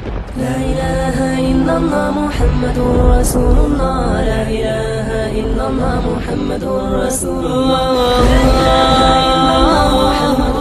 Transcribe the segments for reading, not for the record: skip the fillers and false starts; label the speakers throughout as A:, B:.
A: لا إله إلا الله محمد رسول الله لا إله إلا الله محمد رسول الله لا إله إلا الله محمد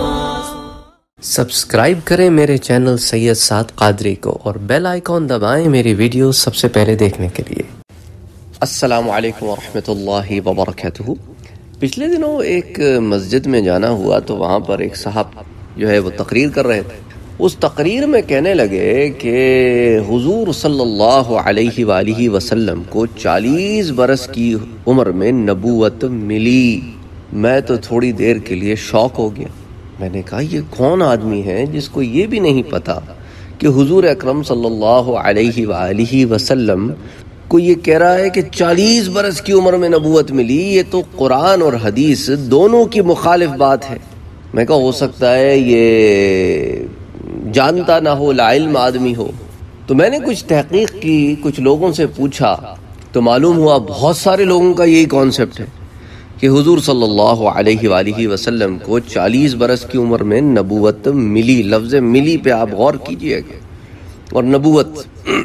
B: سبسکرائب کریں میرے چینل سید سعد قادری کو اور بیل آئیکن دبائیں میری ویڈیو سب سے پہلے دیکھنے کے لیے۔ السلام علیکم ورحمۃ اللہ وبرکاتہ۔ پچھلے دنوں ایک مسجد میں جانا ہوا تو وہاں پر ایک صاحب جو ہے وہ تقریر کر رہے تھے۔ اس تقریر میں کہنے لگے کہ حضور صلی اللہ علیہ وآلہ وسلم کو 40 برس کی عمر میں نبوت ملی۔ میں تو تھوڑی دیر کے لیے شوق ہو گیا۔ میں نے کہا یہ کون آدمی ہے جس کو یہ بھی نہیں پتا کہ حضور اکرم صلی اللہ علیہ وآلہ وسلم کو یہ کہہ رہا ہے کہ 40 برس کی عمر میں نبوت ملی۔ یہ تو قرآن اور حدیث دونوں کی مخالف بات ہے۔ میں کہا ہو سکتا ہے یہ جانتا نہ ہو، لا علم آدمی ہو۔ تو میں نے کچھ تحقیق کی، کچھ لوگوں سے پوچھا تو معلوم ہوا بہت سارے لوگوں کا یہی کانسیپٹ ہے کہ حضور صلی اللہ علیہ وآلہ وسلم کو 40 برس کی عمر میں نبوت ملی۔ لفظ ملی پہ آپ غور کیجئے گا، اور نبوت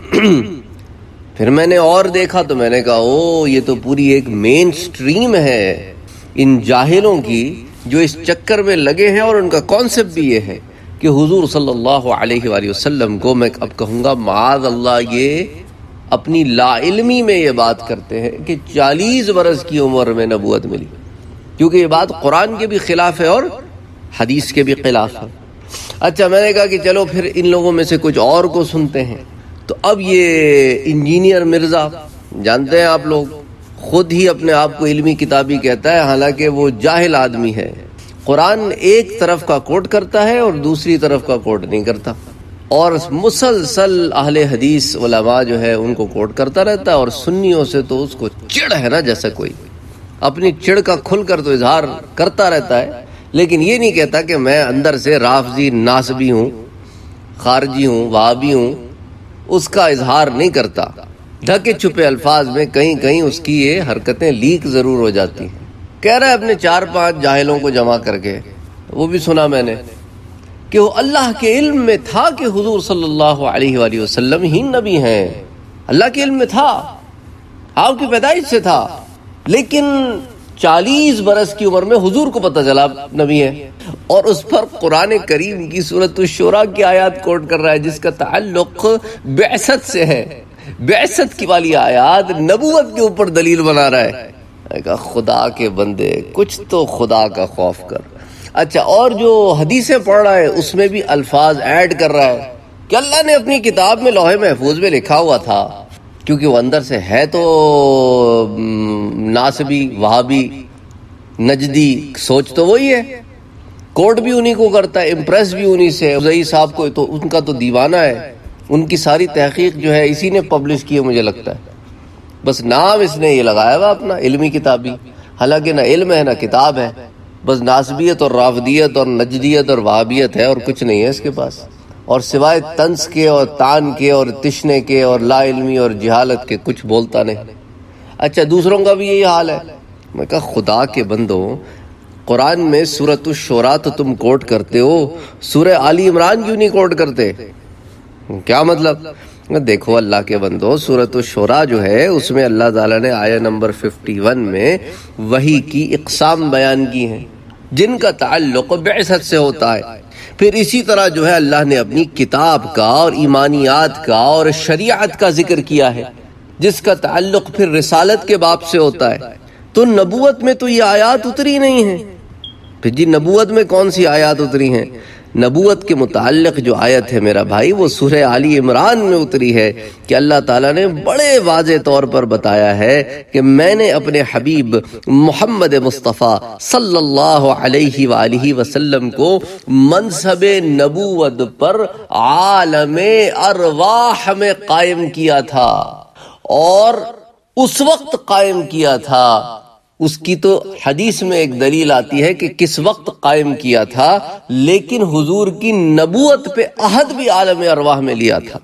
B: پھر میں نے اور دیکھا تو میں نے کہا او یہ تو پوری ایک مین سٹریم ہے ان جاہلوں کی جو اس چکر میں لگے ہیں، اور ان کا کانسیپٹ بھی یہ ہے کہ حضور صلی اللہ علیہ وآلہ وسلم کو میں اب کہوں گا معاذ اللہ یہ اپنی لا علمی میں یہ بات کرتے ہیں کہ 40 برس کی عمر میں نبوت ملی، کیونکہ یہ بات قرآن کے بھی خلاف ہے اور حدیث کے بھی خلاف ہے۔ اچھا میں نے کہا کہ چلو پھر ان لوگوں میں سے کچھ اور کو سنتے ہیں۔ تو اب یہ انجینئر مرزا، جانتے ہیں آپ لوگ، خود ہی اپنے آپ کو علمی کتابی کہتا ہے، حالانکہ وہ جاہل آدمی ہے۔ قرآن ایک طرف کا کوٹ کرتا ہے اور دوسری طرف کا کوٹ نہیں کرتا، اور مسلسل اہل حدیث علماء جو ہے ان کو کوٹ کرتا رہتا ہے، اور سنیوں سے تو اس کو چڑ ہے نا، جیسا کوئی اپنی چڑ کا کھل کر تو اظہار کرتا رہتا ہے، لیکن یہ نہیں کہتا کہ میں اندر سے رافضی ناصبی ہوں، خارجی ہوں، وہابی ہوں۔ اس کا اظہار نہیں کرتا، ڈھکے چھپے الفاظ میں کہیں کہیں اس کی یہ حرکتیں لیک ضرور ہو جاتی ہیں۔ کہہ رہا ہے اپنے 4-5 جاہلوں کو جمع کر کے، وہ بھی سنا میں نے، کہ وہ اللہ کے علم میں تھا کہ حضور صلی اللہ علیہ وآلہ وسلم ہی نبی ہیں۔ اللہ کے علم میں تھا، آپ کی پیدائش سے تھا، لیکن 40 برس کی عمر میں حضور کو پتہ چلا نبی ہے، اور اس پر قرآن کریم کی سورۃ الشورى کی آیات کوٹ کر رہا ہے جس کا تعلق بعثت سے ہے۔ بعثت کی والی آیات نبوت کے اوپر دلیل بنا رہا ہے۔ میں کہا خدا کے بندے کچھ تو خدا کا خوف کر۔ اچھا، اور جو حدیثیں پڑھ رہا ہے اس میں بھی الفاظ ایڈ کر رہا ہے کہ اللہ نے اپنی کتاب میں لوح محفوظ میں لکھا ہوا تھا، کیونکہ وہ اندر سے ہے تو ناصبی، وہابی، نجدی، سوچ تو وہی ہے، کوٹ بھی انہی کو کرتا ہے، امپریس بھی انہی سے۔ زئی صاحب کو تو ان کا تو دیوانہ ہے، ان کی ساری تحقیق جو ہے اسی نے پبلش کی ہے مجھے لگتا ہے، بس نام اس نے یہ لگایا ہوا اپنا علمی کتابی، حالانکہ نہ علم ہے نہ کتاب ہے، بس ناسبیت اور رافضیت اور نجدیت اور وہابیت ہے، اور کچھ نہیں ہے اس کے پاس، اور سوائے طنز کے اور تان کے اور تشنے کے اور لا علمی اور جہالت کے کچھ بولتا نہیں۔ اچھا، دوسروں کا بھی یہی حال ہے۔ میں کہا خدا کے بندوں، قرآن میں سورۃ الشورى تو تم کوٹ کرتے ہو، سورہ آل عمران کیوں نہیں کوٹ کرتے؟ کیا مطلب؟ دیکھو اللہ کے بندو، سورۃ الشورى جو ہے اس میں اللہ تعالیٰ نے آیہ نمبر 51 میں وحی کی اقسام بیان کی ہیں جن کا تعلق بعثت سے ہوتا ہے۔ پھر اسی طرح جو ہے اللہ نے اپنی کتاب کا اور ایمانیات کا اور شریعت کا ذکر کیا ہے جس کا تعلق پھر رسالت کے باب سے ہوتا ہے۔ تو نبوت میں تو یہ آیات اتری نہیں ہیں۔ پھر جی نبوت میں کون سی آیات اتری ہیں؟ نبوت کے متعلق جو آیت ہے میرا بھائی وہ سورہ آل عمران میں اتری ہے کہ اللہ تعالیٰ نے بڑے واضح طور پر بتایا ہے کہ میں نے اپنے حبیب محمد مصطفیٰ صلی اللہ علیہ وآلہ وسلم کو منصب نبوت پر عالم ارواح میں قائم کیا تھا، اور اس وقت قائم کیا تھا۔ اس کی تو حدیث میں ایک دلیل آتی ہے کہ کس وقت قائم کیا تھا، لیکن حضور کی نبوت پہ عہد بھی عالم ارواح میں لیا تھا۔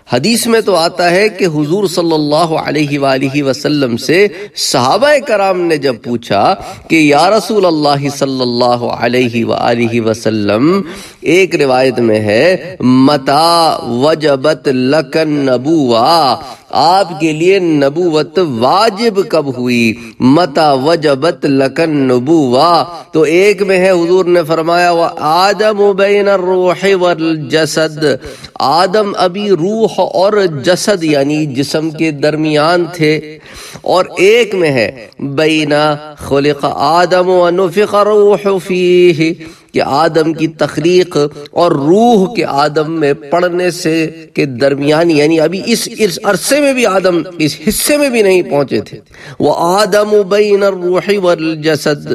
B: حدیث میں تو آتا ہے کہ حضور صلی اللہ علیہ وآلہ وسلم سے صحابہ کرام نے جب پوچھا کہ یا رسول اللہ صلی اللہ علیہ وآلہ وسلم، ایک روایت میں ہے متا وجبت لک النبوہ، آپ کے لیے نبوت واجب کب ہوئی؟ متا وجبت لک النبوہ، تو ایک میں ہے حضور نے فرمایا وآدم بین الروح والجسد، آدم ابھی روح اور جسد یعنی جسم کے درمیان تھے، اور ایک میں ہے بینا خلق آدم ونفخ روح فیہ، کہ آدم کی تخلیق اور روح کے آدم میں پڑھنے سے کے درمیان، یعنی ابھی اس عرصے میں بھی آدم اس حصے میں بھی نہیں پہنچے تھے۔ وآدم بین الروح والجسد،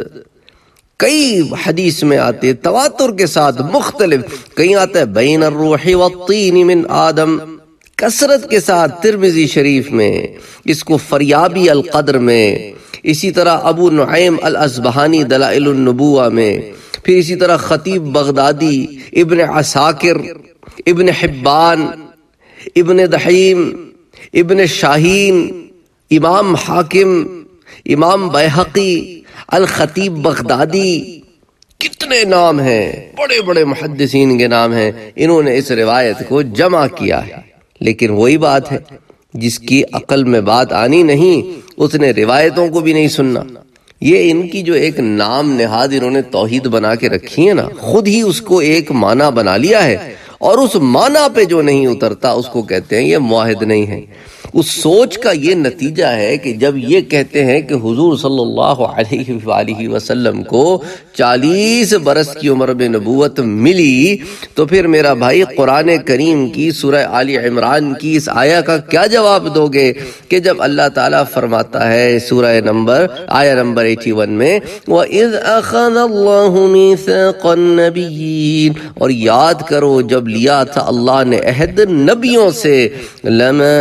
B: کئی حدیث میں آتے تواتر کے ساتھ مختلف، کہیں آتا ہے بین الروح والطین من آدم، کثرت کے ساتھ ترمذی شریف میں، اس کو فریابی القدر میں، اسی طرح ابو نعیم الاصبہانی دلائل النبوہ میں، پھر اسی طرح خطیب بغدادی، ابن عساکر، ابن حبان، ابن دحیم، ابن شاہین، امام حاکم، امام بیہقی، الخطیب بغدادی، کتنے نام ہیں، بڑے بڑے محدثین کے نام ہیں، انہوں نے اس روایت کو جمع کیا ہے۔ لیکن وہی بات ہے، جس کی عقل میں بات آنی نہیں اس نے روایتوں کو بھی نہیں سننا۔ یہ ان کی جو ایک نام نہاد انہوں نے توحید بنا کے رکھی ہے نا، خود ہی اس کو ایک معنی بنا لیا ہے، اور اس معنی پہ جو نہیں اترتا اس کو کہتے ہیں یہ موحد نہیں ہے۔ اس سوچ کا یہ نتیجہ ہے کہ جب یہ کہتے ہیں کہ حضور صلی اللہ علیہ وآلہ وسلم کو 40 برس کی عمر میں نبوت ملی، تو پھر میرا بھائی قرآن کریم کی سورہ آل عمران کی اس آیہ کا کیا جواب دو گے کہ جب اللہ تعالیٰ فرماتا ہے سورہ آیہ نمبر 81 میں وَإِذْ أَخَذَ اللَّهُ مِيثَاقَ النَّبِيِّينَ، اور یاد کرو جب لیا تھا اللہ نے عہد نبیوں سے، لَمَا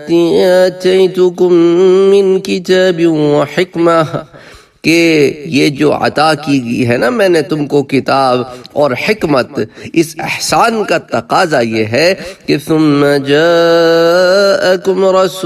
B: آتَيْتُكُم مِّن کِتَابٍ وَحِکْمَةٍ، کہ یہ جو عطا کی گئی ہے نا میں نے تم کو کتاب اور حکمت، اس احسان کا تقاضا یہ ہے کہ ثُمَّ جَاءَكُمْ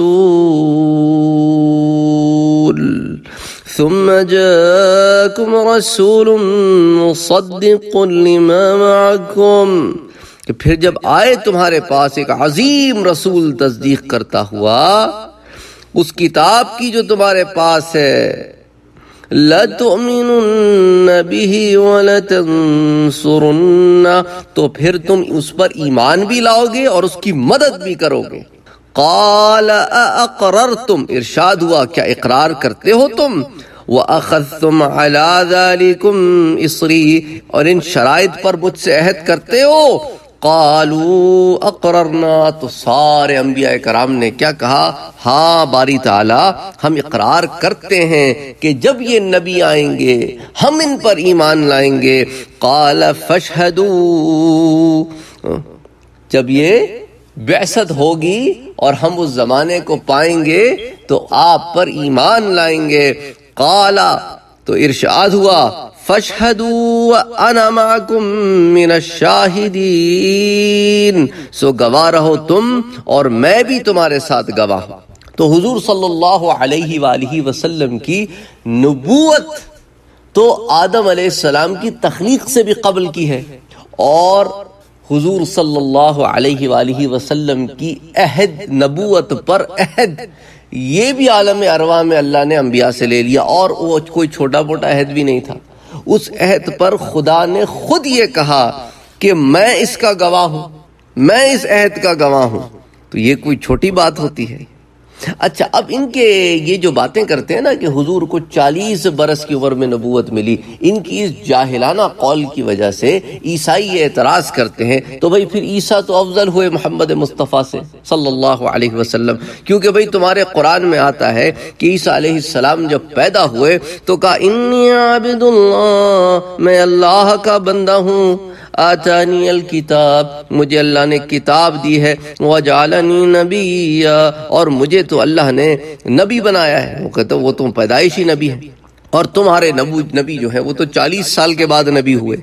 B: رَسُولٌ مُصَدِّقٌ لِمَا مَعَكُمْ، کہ پھر جب آئے تمہارے پاس ایک عظیم رسول تصدیق کرتا ہوا اس کتاب کی جو تمہارے پاس ہے، لَتُؤْمِنُنَّ بِهِ وَلَتَنْصُرُنَّ، تو پھر تم اس پر ایمان بھی لاؤ گے اور اس کی مدد بھی کرو گے۔ قَالَ أَأَقْرَرْتُمْ، ارشاد ہوا کیا اقرار کرتے ہو تم؟ وَأَخَذْتُمْ عَلَى ذَلِكُمْ إِصْرِي، اور ان شرائط پر مجھ سے عہد کرتے ہو؟ قالوا اقررنا، تو سارے انبیاء کرام نے کیا کہا؟ ہاں باری تعالیٰ ہم اقرار کرتے ہیں کہ جب یہ نبی آئیں گے ہم ان پر ایمان لائیں گے۔ قال فاشہدوا، جب یہ بعثت ہوگی اور ہم اس زمانے کو پائیں گے تو آپ پر ایمان لائیں گے۔ قال، تو ارشاد ہوا فَاشْهَدُوا وَأَنَا مَعَكُمْ مِنَ الشَّاهِدِينَ، سو گواہ رہو تم اور میں بھی تمہارے ساتھ گواہ ہوں۔ تو حضور صلی اللہ علیہ وآلہ وسلم کی نبوت تو آدم علیہ السلام کی تخلیق سے بھی قبل کی ہے، اور حضور صلی اللہ علیہ وآلہ وسلم کی عہد نبوت پر عہد، یہ بھی عالم ارواح میں اللہ نے انبیاء سے لے لیا، اور وہ کوئی چھوٹا موٹا عہد بھی نہیں تھا۔ اس عہد پر خدا نے خود یہ کہا کہ میں اس کا گواہ ہوں، میں اس عہد کا گواہ ہوں، تو یہ کوئی چھوٹی بات ہوتی ہے؟ اچھا، اب ان کے یہ جو باتیں کرتے ہیں نا کہ حضور کو 40 برس کی عمر میں نبوت ملی، ان کی اس جاہلانہ قول کی وجہ سے عیسائی یہ اعتراض کرتے ہیں تو بھئی پھر عیسیٰ تو افضل ہوئے محمد مصطفیٰ سے صلی اللہ علیہ وسلم، کیونکہ بھئی تمہارے قرآن میں آتا ہے کہ عیسیٰ علیہ السلام جب پیدا ہوئے تو کہا انی عبد اللہ، میں اللہ کا بندہ ہوں، آتانی الکتاب، مجھے اللہ نے کتاب دی ہے، وجعلنی نبیا، اور مجھے تو اللہ نے نبی بنایا ہے۔ وہ کہتا وہ تو پیدائشی نبی ہے، اور تمہارے نبی جو ہے وہ تو 40 سال کے بعد نبی ہوئے۔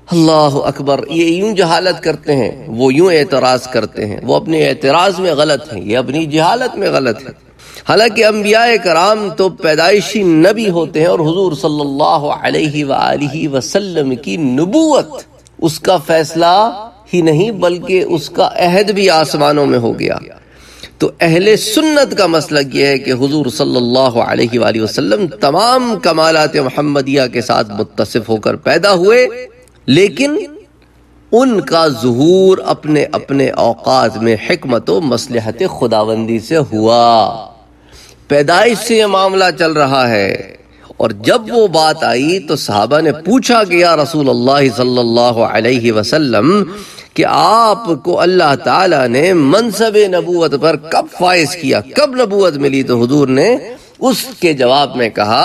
B: اللہ اکبر. یہ یوں جہالت کرتے ہیں، وہ یوں اعتراض کرتے ہیں. وہ اپنے اعتراض میں غلط ہیں، یہ اپنی جہالت میں غلط ہیں. حالانکہ انبیاء کرام تو پیدائشی نبی ہوتے ہیں، اور حضور صلی اللہ علیہ وآلہ وسلم کی نبوت، اس کا فیصلہ ہی نہیں بلکہ اس کا عہد بھی آسمانوں میں ہو گیا. تو اہل سنت کا مسلک یہ ہے کہ حضور صلی اللہ علیہ وآلہ وسلم تمام کمالات محمدیہ کے ساتھ متصف ہو کر پیدا ہوئے، لیکن ان کا ظہور اپنے اپنے اوقات میں حکمت و مصلحت خداوندی سے ہوا. پیدائش سے یہ معاملہ چل رہا ہے، اور جب وہ بات آئی تو صحابہ نے پوچھا کہ یا رسول اللہ صلی اللہ علیہ وسلم کہ آپ کو اللہ تعالیٰ نے منصب نبوت پر کب فائز کیا، کب نبوت ملی؟ تو حضور نے اس کے جواب میں کہا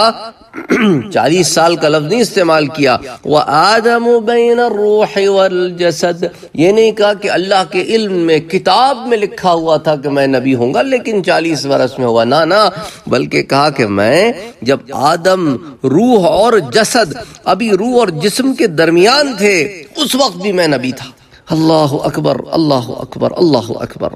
B: 40 سال کا لفظ نہیں استعمال کیا، وَآدَمُ بَيْنَ الرُّوحِ وَالْجَسَدِ، یہ نہیں کہا کہ اللہ کے علم میں کتاب میں لکھا ہوا تھا کہ میں نبی ہوں گا لیکن 40 برس میں ہوا، نہ بلکہ کہا کہ میں جب آدم روح اور جسد، ابھی روح اور جسم کے درمیان تھے، اس وقت بھی میں نبی تھا. اللہ اکبر اللہ اکبر اللہ اکبر.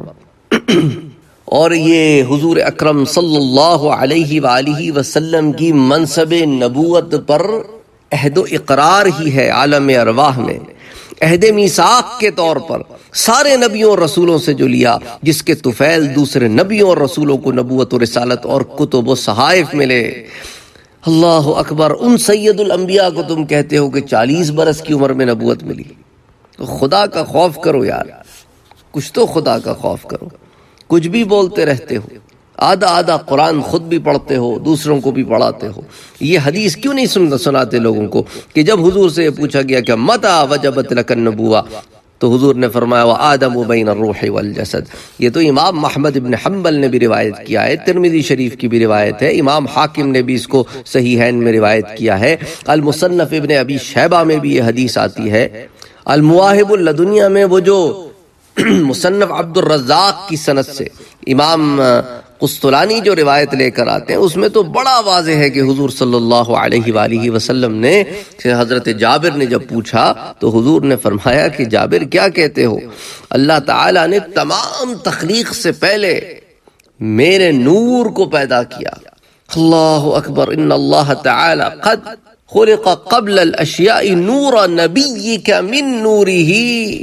B: اور یہ حضور اکرم صلی اللہ علیہ وآلہ وسلم کی منصب نبوت پر عہد و اقرار ہی ہے عالم ارواح میں، عہد میثاق کے طور پر سارے نبیوں اور رسولوں سے جو لیا، جس کے طفیل دوسرے نبیوں اور رسولوں کو نبوت و رسالت اور کتب و صحائف ملے. اللہ اکبر. ان سید الانبیاء کو تم کہتے ہو کہ 40 برس کی عمر میں نبوت ملی. تو خدا کا خوف کرو یار، کچھ تو خدا کا خوف کرو. کچھ بھی بولتے رہتے ہو، آدھا قرآن خود بھی پڑھتے ہو، دوسروں کو بھی پڑھاتے ہو. یہ حدیث کیوں نہیں سناتے لوگوں کو کہ جب حضور سے یہ پوچھا گیا کہ متى وجبت لک النبوہ، تو حضور نے فرمایا وآدم بین الروح والجسد. یہ تو امام احمد ابن حنبل نے بھی روایت کیا ہے، ترمذی شریف کی بھی روایت ہے، امام حاکم نے بھی اس کو صحیحین میں روایت کیا ہے، المصنف ابن ابی شیبہ میں بھی یہ حدیث آتی ہے، المواہب اللدنیہ میں وہ جو مصنف عبد الرزاق کی سند سے امام قسطلانی جو روایت لے کر آتے ہیں، اس میں تو بڑا واضح ہے کہ حضور صلی اللہ علیہ وآلہ وسلم نے حضرت جابر نے جب پوچھا تو حضور نے فرمایا کہ جابر کیا کہتے ہو؟ اللہ تعالیٰ نے تمام تخلیق سے پہلے میرے نور کو پیدا کیا. اللہ اکبر. ان اللہ تعالیٰ قد خلق قبل الاشیاء نور نبیک من نورہ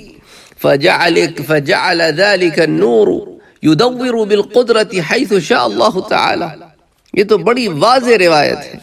B: فجعل ذلك النور يدور بالقدرة حيث شاء اللہ تعالی. یہ تو بڑی واضح روایت ہے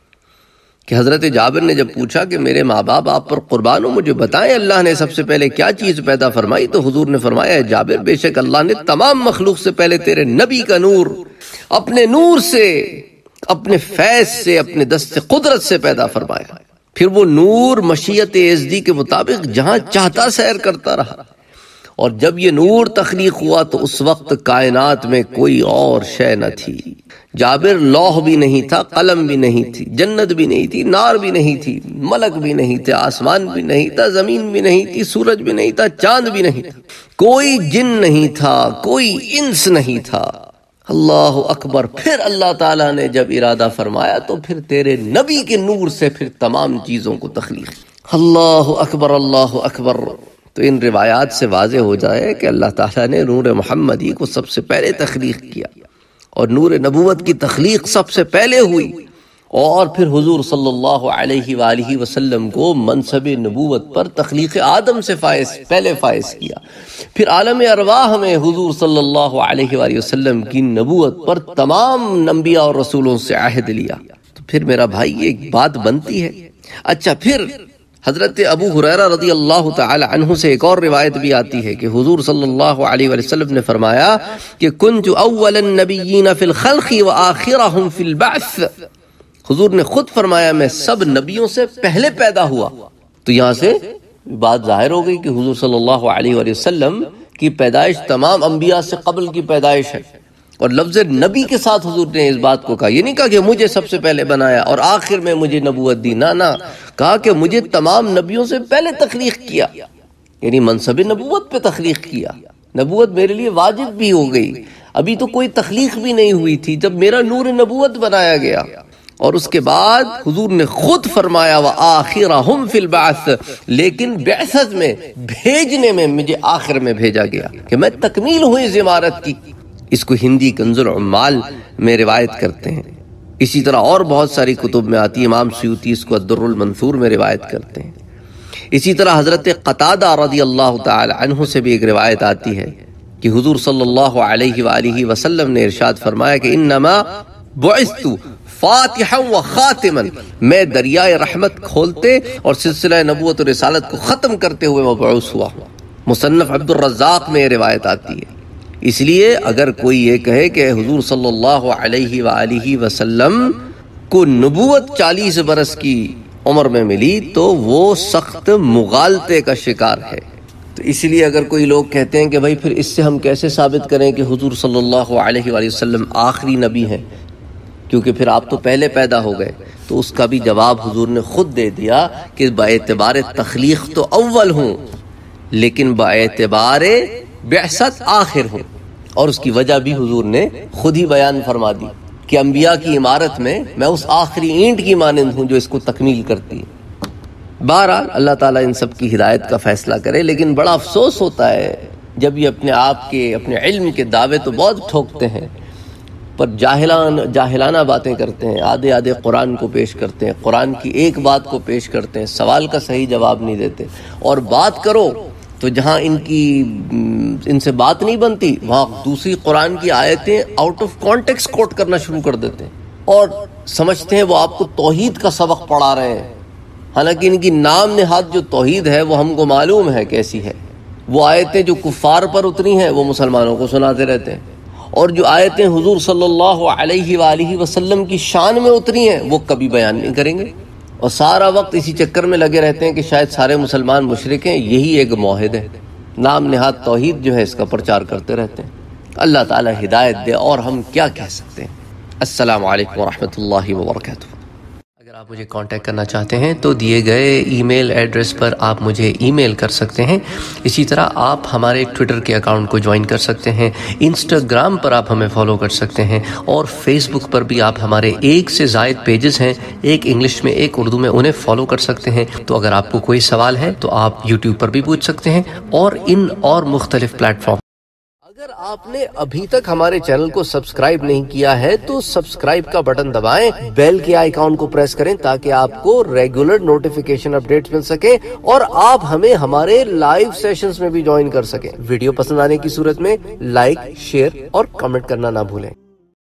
B: کہ حضرت جابر نے جب پوچھا کہ میرے ماں باپ آپ پر قربان ہو، مجھے بتائیں اللہ نے سب سے پہلے کیا چیز پیدا فرمائی؟ تو حضور نے فرمایا جابر بے شک اللہ نے تمام مخلوق سے پہلے تیرے نبی کا نور اپنے نور سے، اپنے فیض سے، اپنے دست قدرت سے پیدا فرمایا. پھر وہ نور مشیت ازدی کے مطابق جہاں چاہتا سیر کرتا رہا. اور جب یہ نور تخلیق ہوا تو اس وقت کائنات میں کوئی اور شے نہ تھی. جابر لوح بھی نہیں تھا، قلم بھی نہیں تھی، جنت بھی نہیں تھی، نار بھی نہیں تھی، ملک بھی نہیں تھے، آسمان بھی نہیں تھا، زمین بھی نہیں تھی، سورج بھی نہیں تھا، چاند بھی نہیں تھا، کوئی جن نہیں تھا، کوئی انس نہیں تھا. اللہ اکبر. پھر اللہ تعالیٰ نے جب ارادہ فرمایا تو پھر تیرے نبی کے نور سے پھر تمام چیزوں کو تخلیق. اللہ اکبر اللہ اکبر. تو ان روایات سے واضح ہو جائے کہ اللہ تعالیٰ نے نور محمدی کو سب سے پہلے تخلیق کیا، اور نور نبوت کی تخلیق سب سے پہلے ہوئی، اور پھر حضور صلی اللہ علیہ وآلہ وسلم کو منصب نبوت پر تخلیق آدم سے پہلے فائز کیا. پھر عالم ارواح میں حضور صلی اللہ علیہ وآلہ وسلم کی نبوت پر تمام انبیاء اور رسولوں سے عہد لیا. تو پھر میرا بھائی یہ بات بنتی ہے. اچھا، پھر حضرت ابو ہریرہ رضی اللہ تعالی عنہ سے ایک اور روایت بھی آتی ہے کہ حضور صلی اللہ علیہ وآلہ وسلم نے فرمایا کہ کنت اول النبیین فی الخلق وآخرہم فی البعث. حضور نے خود فرمایا میں سب نبیوں سے پہلے پیدا ہوا. تو یہاں سے بات ظاہر ہو گئی کہ حضور صلی اللہ علیہ وآلہ وسلم کی پیدائش تمام انبیاء سے قبل کی پیدائش ہے. اور لفظ نبی کے ساتھ حضور نے اس بات کو کہا. یہ نہیں کہا کہ مجھے سب سے پہلے بنایا اور آخر میں مجھے نبوت دی، نہ کہا کہ مجھے تمام نبیوں سے پہلے تخلیق کیا، یعنی منصب نبوت پہ تخلیق کیا. نبوت میرے لیے واجب بھی ہو گئی، ابھی تو کوئی تخلیق بھی نہیں ہوئی تھی جب میرا نور نبوت بنایا گیا. اور اس کے بعد حضور نے خود فرمایا وآخرہم فی البعث، لیکن بعثت میں، بھیجنے میں مجھے آخر میں بھیجا گیا کہ میں تکمیل ہوئی اس عمارت کی۔ اس کو ہندی کنز العمال میں روایت کرتے ہیں، اسی طرح اور بہت ساری کتب میں آتی ہے، امام سیوطی اس کو الدر المنثور میں روایت کرتے ہیں۔ اسی طرح حضرت قتادہ رضی اللہ تعالی عنہ سے بھی ایک روایت آتی ہے کہ حضور صلی اللہ علیہ وآلہ وسلم نے ارشاد فرمایا کہ انما بعثت فاتحا و خاتما، میں دریائے رحمت کھولتے اور سلسلہ نبوت و رسالت کو ختم کرتے ہوئے مبعوث ہوا۔ مصنف عبد الرزاق میں یہ روایت آتی ہے۔ اس لیے اگر کوئی یہ کہے کہ حضور صلی اللہ علیہ وآلہ وسلم کو نبوت 40 برس کی عمر میں ملی تو وہ سخت مغالطے کا شکار ہے۔ تو اس لیے اگر کوئی لوگ کہتے ہیں کہ بھائی پھر اس سے ہم کیسے ثابت کریں کہ حضور صلی اللہ علیہ وآلہ وسلم آخری نبی ہیں، کیونکہ پھر آپ تو پہلے پیدا ہو گئے، تو اس کا بھی جواب حضور نے خود دے دیا کہ باعتبار تخلیق تو اول ہوں لیکن باعتبار بعثت آخر ہوں، اور اس کی وجہ بھی حضور نے خود ہی بیان فرما دی کہ انبیاء کی عمارت میں میں اس آخری اینٹ کی مانند ہوں جو اس کو تکمیل کرتی ہے۔ بہرحال اللہ تعالیٰ ان سب کی ہدایت کا فیصلہ کرے، لیکن بڑا افسوس ہوتا ہے جب یہ اپنے آپ کے اپنے علم کے دعوے تو بہت ٹھوکتے ہیں پر جاہلانہ باتیں کرتے ہیں، آدھے قرآن کو پیش کرتے ہیں، قرآن کی ایک بات کو پیش کرتے ہیں، سوال کا صحیح جواب نہیں دیتے، اور بات کرو تو جہاں ان سے بات نہیں بنتی وہاں دوسری قرآن کی آیتیں آؤٹ آف کانٹیکسٹ کوٹ کرنا شروع کر دیتے ہیں اور سمجھتے ہیں وہ آپ کو توحید کا سبق پڑھا رہے ہیں، حالانکہ ان کی نام نہاد جو توحید ہے وہ ہم کو معلوم ہے کیسی ہے۔ وہ آیتیں جو کفار پر اتری ہیں وہ مسلمانوں کو سناتے رہتے ہیں، اور جو آیتیں حضور صلی اللہ علیہ وآلہ وسلم کی شان میں اتری ہیں وہ کبھی بیان نہیں کریں گے، اور سارا وقت اسی چکر میں لگے رہتے ہیں کہ شاید سارے مسلمان مشرک ہیں۔ یہی ایک موحد ہے، نام نہاد توحید جو ہے اس کا پرچار کرتے رہتے ہیں۔ اللہ تعالی ہدایت دے، اور ہم کیا کہہ سکتے ہیں۔ السلام علیکم ورحمۃ اللہ وبرکاتہ۔ اگر آپ مجھے کانٹیکٹ کرنا چاہتے ہیں تو دیے گئے ای میل ایڈریس پر آپ مجھے ای میل کر سکتے ہیں۔ اسی طرح آپ ہمارے ٹویٹر کے اکاؤنٹ کو جوائن کر سکتے ہیں، انسٹاگرام پر آپ ہمیں فالو کر سکتے ہیں، اور فیس بک پر بھی آپ ہمارے 1 سے زائد پیجز ہیں، ایک انگلش میں ایک اردو میں، انہیں فالو کر سکتے ہیں۔ تو اگر آپ کو کوئی سوال ہے تو آپ یوٹیوب پر بھی پوچھ سکتے ہیں اور ان اور مختلف پلیٹ فارم۔ اگر آپ نے ابھی تک ہمارے چینل کو سبسکرائب نہیں کیا ہے تو سبسکرائب کا بٹن دبائیں، بیل کے آئیکن کو پریس کریں تاکہ آپ کو ریگولر نوٹیفیکیشن اپڈیٹس مل سکے اور آپ ہمیں ہمارے لائیو سیشنز میں بھی جوائن کر سکیں۔ ویڈیو پسند آنے کی صورت میں لائک، شیئر اور کمنٹ کرنا نہ بھولیں۔